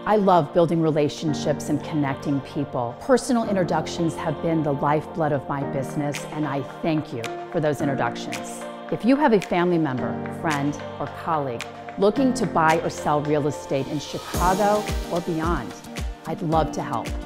I love building relationships and connecting people. Personal introductions have been the lifeblood of my business, and I thank you for those introductions. If you have a family member, friend, or colleague looking to buy or sell real estate in Chicago or beyond, I'd love to help.